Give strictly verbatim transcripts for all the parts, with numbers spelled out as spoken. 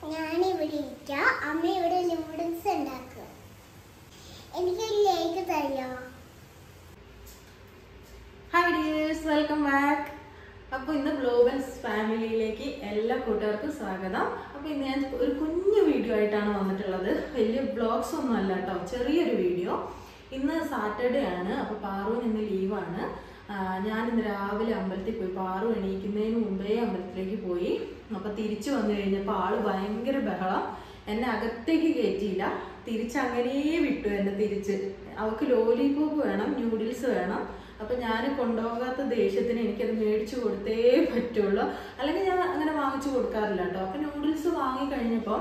ഞാനിവിടെ ഇരിക്കാം. അമ്മ ഇവിടെ നൂഡിൽസ് ഉണ്ടാക്കുക. എനിക്ക് ലേക്ക് തരുമോ? Hi dears, welcome back. അപ്പോൾ ഇന്ന് ഗ്ലോബൽസ് ഫാമിലിയിലേക്ക് എല്ലാ കൂട്ടുകാർക്കും സ്വാഗതം. അപ്പോൾ ഇന്ന് ഞാൻ ഒരു കുഞ്ഞു വീഡിയോ ആയിട്ടാണ് വന്നിട്ടുള്ളത്. വലിയ ബ്ലോഗ്സ് ഒന്നും അല്ല കേട്ടോ, ചെറിയൊരു വീഡിയോ. ഇന്ന് സാറ്റർഡേ ആണ്. അപ്പോൾ പാറുവിന് ഇന്ന് ലീവാണ്. ഞാൻ ഇന്ന് രാവിലെ അമ്പലത്തിൽ പോയി. പാറു എണീക്കുന്നതിന് മുമ്പേ അമ്പലത്തിലേക്ക് പോയി. അപ്പോൾ തിരിച്ചു വന്നു കഴിഞ്ഞപ്പോൾ ആള് ഭയങ്കര ബഹളം. എന്നെ അകത്തേക്ക് കയറ്റിയില്ല, തിരിച്ചങ്ങനെ വിട്ടു എന്നെ തിരിച്ച്. അവൾക്ക് ലോലിപോപ്പ് വേണം, ന്യൂഡിൽസ് വേണം. അപ്പൊ ഞാൻ കൊണ്ടുപോകാത്ത ദേഷ്യത്തിന് എനിക്കത് മേടിച്ചു കൊടുത്തേ പറ്റുള്ളൂ, അല്ലെങ്കിൽ ഞാൻ അങ്ങനെ വാങ്ങിച്ചു കൊടുക്കാറില്ല കേട്ടോ. അപ്പൊ നൂഡിൽസ് വാങ്ങി കഴിഞ്ഞപ്പോൾ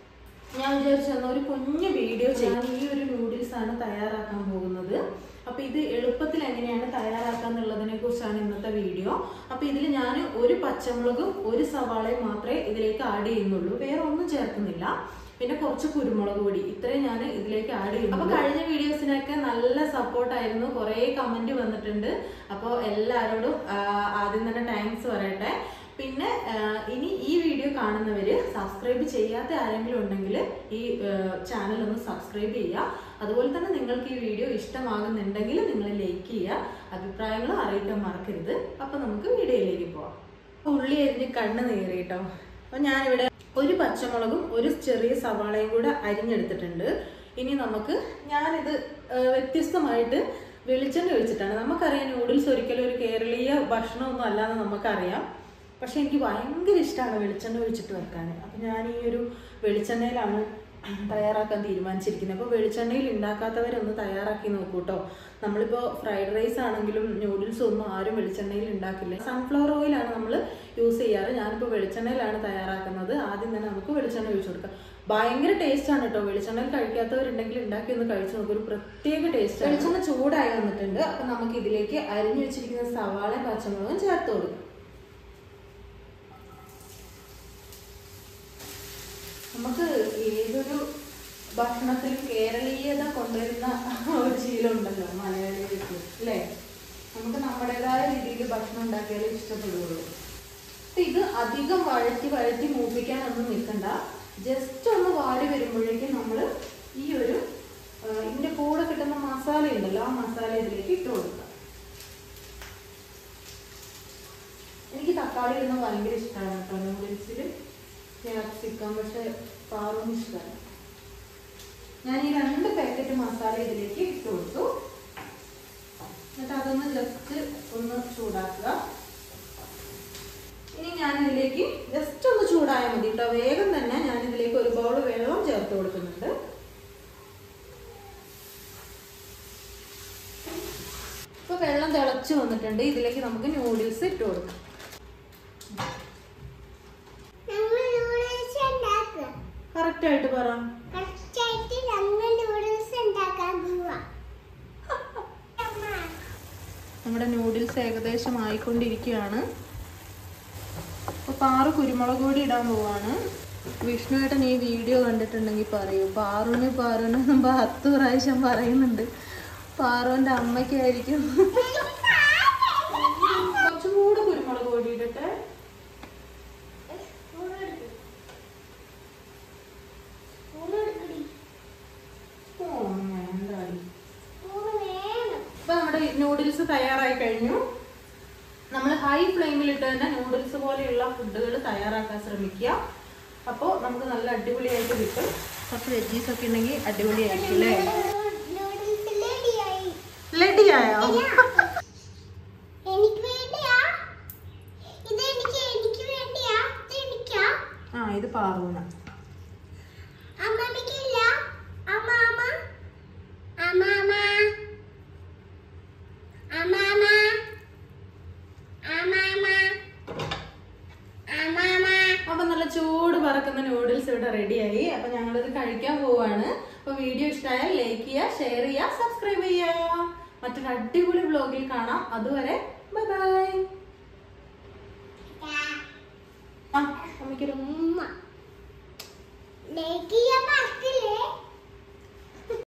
ഞാൻ വിചാരിച്ചു എന്നാൽ ഒരു കുഞ്ഞു വീഡിയോ ചെയ്യാൻ. ഈ ഒരു നൂഡിൽസ് ആണ് തയ്യാറാക്കാൻ പോകുന്നത്. അപ്പൊ ഇത് എളുപ്പത്തിൽ എങ്ങനെയാണ് തയ്യാറാക്കാന്നുള്ളതിനെ കുറിച്ചാണ് ഇന്നത്തെ വീഡിയോ. അപ്പൊ ഇതിൽ ഞാൻ ഒരു പച്ചമുളകും ഒരു സവാളയും മാത്രമേ ഇതിലേക്ക് ആഡ് ചെയ്യുന്നുള്ളൂ, വേറെ ഒന്നും ചേർക്കുന്നില്ല. പിന്നെ കുറച്ച് കുരുമുളക് പൊടി, ഇത്രയും ഞാൻ ഇതിലേക്ക് ആഡ് ചെയ്യുന്നു. അപ്പൊ കഴിഞ്ഞ വീഡിയോസിനൊക്കെ നല്ല സപ്പോർട്ടായിരുന്നു, കുറെ കമന്റ് വന്നിട്ടുണ്ട്. അപ്പോൾ എല്ലാവരോടും ആദ്യം തന്നെ താങ്ക്സ് പറയട്ടെ. പിന്നെ ഇനി ഈ വീഡിയോ കാണുന്നവര് സബ്സ്ക്രൈബ് ചെയ്യാത്ത ആരെങ്കിലും ഉണ്ടെങ്കിൽ ഈ ചാനൽ ഒന്ന് സബ്സ്ക്രൈബ് ചെയ്യുക. അതുപോലെ തന്നെ നിങ്ങൾക്ക് ഈ വീഡിയോ ഇഷ്ടമാകുന്നുണ്ടെങ്കിൽ നിങ്ങൾ ലൈക്ക് ചെയ്യുക, അഭിപ്രായങ്ങൾ അറിയിക്കാൻ മറക്കരുത്. അപ്പൊ നമുക്ക് വീഡിയോയിലേക്ക് പോവാം. ഉള്ളി അരിഞ്ഞ് കണ്ണ് നേറി കേട്ടോ. അപ്പൊ ഞാനിവിടെ ഒരു പച്ചമുളകും ഒരു ചെറിയ സവാളയും കൂടെ അരിഞ്ഞെടുത്തിട്ടുണ്ട്. ഇനി നമുക്ക് ഞാനിത് വ്യത്യസ്തമായിട്ട് വെളിച്ചെണ്ണ ഒഴിച്ചിട്ടാണ്. നമുക്കറിയാം നൂഡിൽസ് ഒരിക്കലും ഒരു കേരളീയ ഭക്ഷണമൊന്നും അല്ലാന്ന് നമുക്കറിയാം. പക്ഷെ എനിക്ക് ഭയങ്കര ഇഷ്ടമാണ് വെളിച്ചെണ്ണ ഒഴിച്ചിട്ട് വെക്കാൻ. അപ്പം ഞാൻ ഈ ഒരു വെളിച്ചെണ്ണയിലാണ് തയ്യാറാക്കാൻ തീരുമാനിച്ചിരിക്കുന്നത്. അപ്പോൾ വെളിച്ചെണ്ണയിൽ ഉണ്ടാക്കാത്തവരൊന്ന് തയ്യാറാക്കി നോക്കൂ കേട്ടോ. നമ്മളിപ്പോൾ ഫ്രൈഡ് റൈസ് ആണെങ്കിലും നൂഡിൽസ് ഒന്നും ആരും വെളിച്ചെണ്ണയിൽ ഉണ്ടാക്കില്ല. സൺഫ്ലവർ ഓയിലാണ് നമ്മൾ യൂസ് ചെയ്യാറ്. ഞാനിപ്പോൾ വെളിച്ചെണ്ണയിലാണ് തയ്യാറാക്കുന്നത്. ആദ്യം തന്നെ നമുക്ക് വെളിച്ചെണ്ണ ഒഴിച്ചു കൊടുക്കാം. ഭയങ്കര ടേസ്റ്റ് ആണ് കേട്ടോ. വെളിച്ചെണ്ണയിൽ കഴിക്കാത്തവരുണ്ടെങ്കിൽ ഉണ്ടാക്കി ഒന്ന് കഴിച്ചു നോക്കും, ഒരു പ്രത്യേക ടേസ്റ്റ്. വെളിച്ചെണ്ണ ചൂടായി വന്നിട്ടുണ്ട്. അപ്പം നമുക്ക് ഇതിലേക്ക് അരിഞ്ഞു വെച്ചിരിക്കുന്ന സവാളയും പച്ചമുളകും ചേർത്ത് കൊടുക്കാം. നമുക്ക് ഏതൊരു ഭക്ഷണത്തിലും കേരളീയത കൊണ്ടുവരുന്ന ഒരു ശീലം ഉണ്ടല്ലോ മലയാളികൾക്ക്, അല്ലേ? നമുക്ക് നമ്മുടേതായ രീതിയിൽ ഭക്ഷണം ഉണ്ടാക്കിയാലേ ഇഷ്ടപ്പെടുകയുള്ളൂ. ഇത് അധികം വഴറ്റി വഴറ്റി മൂപ്പിക്കാനൊന്നും നിൽക്കണ്ട. ജസ്റ്റ് ഒന്ന് വാടി വരുമ്പോഴേക്കും നമ്മൾ ഈ ഒരു ഇതിന്റെ കൂടെ കിട്ടുന്ന മസാല ഉണ്ടല്ലോ, ആ മസാല ഇതിലേക്ക് ഇട്ട് കൊടുക്കുക. എനിക്ക് തക്കാളി ഇടുന്ന ഭയങ്കര ഇഷ്ടമാണ് കേട്ടോ നൂഡിൽസിൽ, ക്യാപ്സിക്കം. പക്ഷെ പാറും ഇഷ്ടമാണ്. ഞാൻ ഈ രണ്ട് പാക്കറ്റ് മസാല ഇതിലേക്ക് ഇട്ട് കൊടുത്തു. എന്നിട്ട് അതൊന്ന് ജസ്റ്റ് ഒന്ന് ചൂടാക്കുക. ഇനി ഞാൻ ഇതിലേക്ക് ജസ്റ്റ് ഒന്ന് ചൂടായാൽ മതി കേട്ടോ. വേഗം തന്നെ ഞാൻ ഇതിലേക്ക് ഒരു ബൗൾ വെള്ളം ചേർത്ത് കൊടുക്കുന്നുണ്ട്. ഇപ്പൊ വെള്ളം തിളച്ച് വന്നിട്ടുണ്ട്. ഇതിലേക്ക് നമുക്ക് നൂഡിൽസ് ഇട്ട് കൊടുക്കാം. കറക്റ്റ് ആയിട്ട് പറ. നമ്മുടെ നൂഡിൽസ് ഏകദേശം ആയിക്കൊണ്ടിരിക്കുകയാണ്. അപ്പൊ പാറു കുരുമുളക് പൊടി ഇടാൻ പോവാണ്. വിഷ്ണുവേട്ടൻ ഈ വീഡിയോ കണ്ടിട്ടുണ്ടെങ്കിൽ പറയൂ, പാറുവിന് പാറുവിന് മുമ്പ് പത്ത് പ്രാവശ്യം പറയുന്നുണ്ട്. പാറുവിന്റെ അമ്മയ്ക്കായിരിക്കും. കുറച്ചും കൂടെ കുരുമുളക് പൊടി ഇടട്ടെ. ഇപ്പൊ നമ്മുടെ നൂഡിൽസ് തയ്യാറായി കഴിഞ്ഞു. നമ്മൾ ഹൈ ഫ്ലെയിമിലിട്ട് തന്നെ നൂഡിൽസ് പോലെയുള്ള ഫുഡുകൾ തയ്യാറാക്കാൻ ശ്രമിക്കുക. അപ്പോൾ നമുക്ക് നല്ല അടിപൊളിയായിട്ട് കിട്ടും. കുറച്ച് വെജീസ് ഒക്കെ ഉണ്ടെങ്കിൽ അടിപൊളിയായിരിക്കും, അല്ലേ? റെഡിയായോ? ആ, ഇത് പാറൂന. അപ്പൊ നല്ല ചൂട് പറക്കുന്ന നൂഡിൽസ് ഇവിടെ റെഡിയായി. അപ്പൊ ഞങ്ങളിത് കഴിക്കാൻ പോവാണ്. അപ്പൊ വീഡിയോ ഇഷ്ടമായാൽ ലൈക്ക് ചെയ്യുക, ഷെയർ ചെയ്യുക, സബ്സ്ക്രൈബ് ചെയ്യുക. മറ്റൊരു അടിപൊളി വ്ലോഗിൽ കാണാം. അതുവരെ ബൈ ബൈ. അമ്മയ്ക്കൊരു ഉമ്മ.